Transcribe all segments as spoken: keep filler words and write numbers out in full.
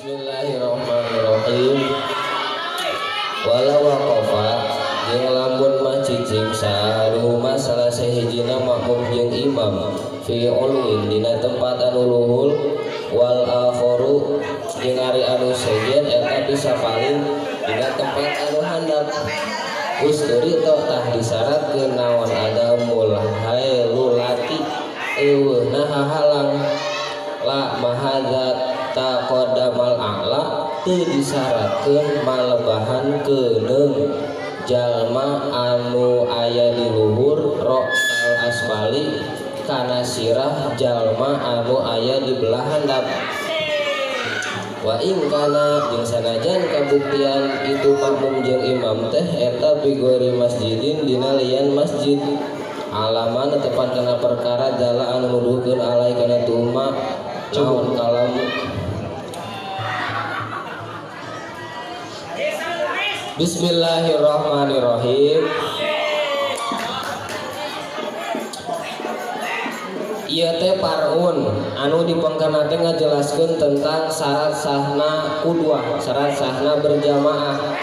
Bismillahirrahmanirrahim. Walau waqafa jeung lamun mah cicing saruh masalah sahijina makmum jeung imam fi ulwin dina tempat anu luhur wal akharu jeung ari anu sejen eta bisa paling dina tempat anu handap usturi tok tah disyaratkeun naon adamul hailulati eueuhna hahalang la mahadzat taqaddamal a'la teu disyaratkeun malebahan keuneuh jalma anu aya di luhur roksal asfali kana sirah jalma anu aya di belah handap wa ing kana jeung sanajan kabuktian itu makmum jeung imam teh eta bigori masjidin dina lian masjid alaman tepan kana perkara jala anu nuduhkeun alai kana tuma naon kalam. Bismillahirrahmanirrahim. Ieu teh parun anu dipengkana teh ngajelaskeun tentang syarat sahna qudwah, syarat sahna berjamaah.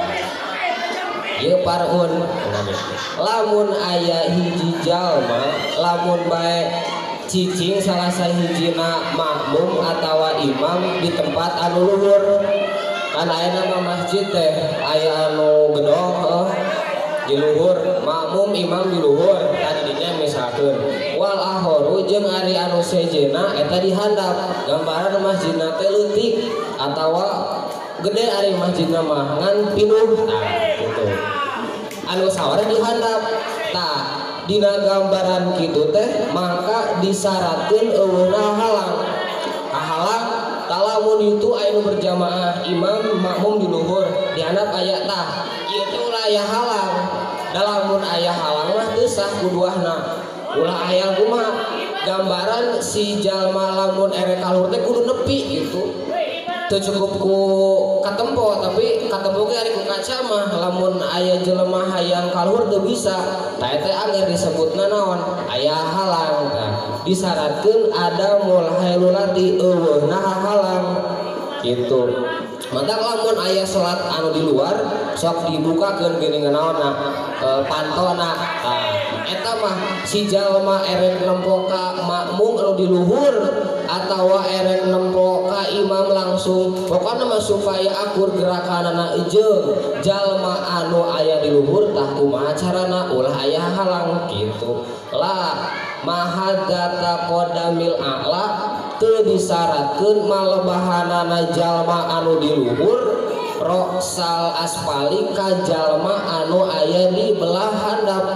Ieu parun lamun aya hiji jalma lamun bae cicing salah sahijina makmum atawa imam di tempat anu luhur. Kan aya nama masjid teh aya anu gedong eh, di luhur makmum imam di luhur tadinya misalkeun wal akharu jeung ari anu sejena eta di handap gambaran masjidna teh leutik atawa gede ari masjidna mah ngan pinuh tah kitu anu saware di handap tah dina gambaran kitu teh maka disyaratkeun eueuna halang halang talamun itu aya nu berjamaah imam makmum di luhur di handap aya tah ieu teh ulah aya halang dalamun aya halang mah teu sah kuduahna ulah aya kumaha gambaran si jalma lamun ere kaluhur teh kudu nepi gitu teu cukup ku katempo tapi katempo ge ari ku kaca mah lamun aya jelema hayang kaluhur teu bisa tah eta angger disebutna naon aya halang nah disyaratkeun ada mul hailulati eueuhna halang gitu. Mantap lamun aya salat anu di luar sok dibukakeun geuningan naonna e, pantona tah eta mah si jalma erek nempo ka makmum anu di luhur atawa erek nempo ka imam langsung pokona mah supaya akur gerakanana jeung jalma anu aya di luhur tah kumaha carana ulah aya halang gitu lah mahadzata qadamil a'la teu disyaratkeun malebahanana jalma anu di luhur roksal asfali ka jalma anu aya di belah handap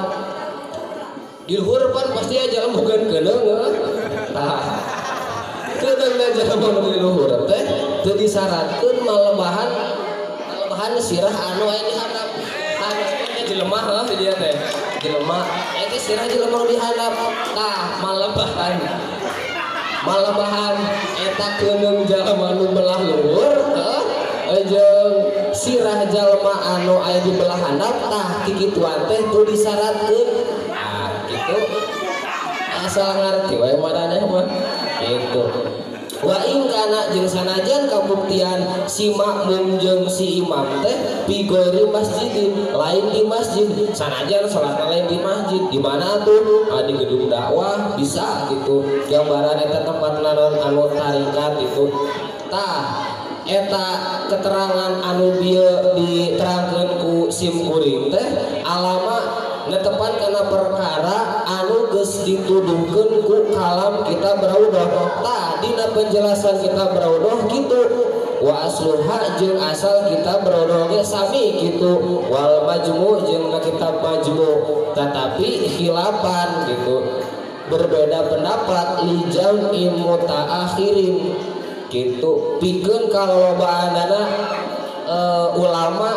di luhur pan pasti aya jalma bukan keuneuh tah keuneuhna jalma anu di luhur teh teu disyaratkeun malebahan malebahan sirah anu aya di handap tah jelema heuh di dieu teh jelema eta sirah jelema di handap tah malebahan malebahan eta keuneuh jalma anu belah luhur heuh jeung sirah jalma anu aya di belah handap tah kikituan teh teu disyaratkeun nah kitu asal ngarti wae maraneh mah kitu wa ing kana jeung sanajan kabuktian si makmum jeung si imam teh bigori masjidin lain di masjid sanajan salatna lain di masjid di mana tuh ah, di gedung dakwah bisa gitu gambaran eta tempat naon anu tarikat itu tah eta keterangan anu bieu diterangkeun ku sim kuring teh alama netepan kana perkara anu geus dituduhkeun ku kalam kita beraudhah tah dina penjelasan kita beraudhah kitu wa asluha jeung asal kita beraudhah ge sami kitu wal majmu jeung kitab majmu tetapi khilafan gitu berbeda pendapat li jam'i mutaakhirin gitu pikeun kalobaanana uh, ulama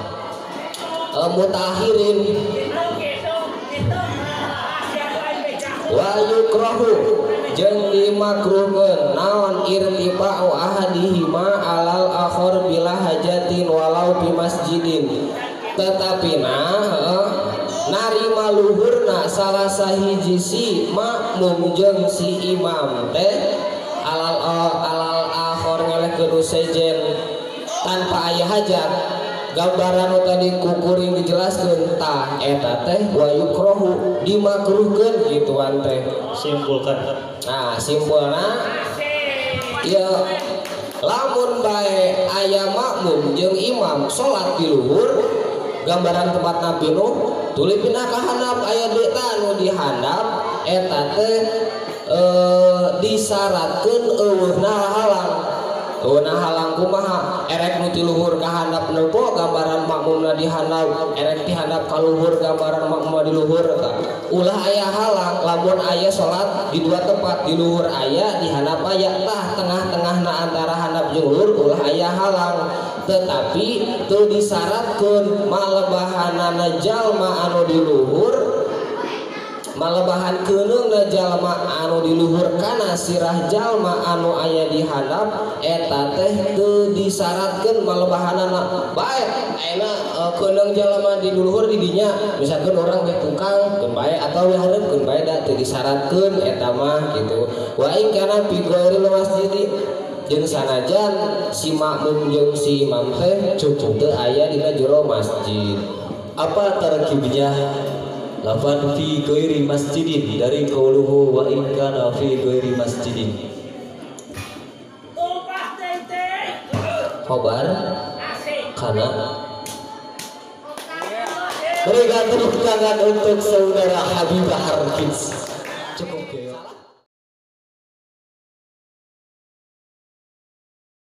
uh, mutaakhirin wa yukrahu jeung dimakruhkeun naon irtifa'u ahadihima alal akhar bila hajatin walau bi masjidin tetapi nah narima luhurna salah sahiji si makmum jeung si imam teh alal alal akhar ngeleh disyariatkeun sejen tanpa aya hajat gambaran tadi kukuring dijelaskeun tah eta teh wa yukrahu dimakruhkeun gituan teh simpulkan. nah simpulna ya lamun bae aya makmum jeung imam salat di luhur gambaran tempat nabi nu tuluy pindah ka handap aya di anu di handap eta teh e, disyaratkeun eueuhna halang eueuhna halang kumaha erek nu ti luhur ka handap neupo gambaran makmumna di handap erek di handap ka luhur gambaran makmumna di luhur ulah aya halang lamun aya salat di dua tempat di luhur aya di handap aya tah tengah-tengahna antara handap jeung luhur ulah aya halang tetapi teu disyaratkeun malebahanana jalma anu di luhur malebahan keunungna jalma anu di luhur kana sirah jalma anu aya di handap eta teh teu disyaratkeun malebahanana bae ayeuna uh, keunung jalma di luhur di dinya misalkan orang ge tukang keun bae atau we hareupkeun bae da teu disyaratkeun eta mah gitu wa in kana fi ghairil masjid jeung sanajan si makmum jeung si imam teh cukup teu aya dina jero masjid. Apa tarkibnya lafan fi ghairi masjidin dari qauluhu wa in kana fi ghairi masjidin? Khobar kana berikan tepuk tangan untuk saudara Habibah Harkins. Cukup ya.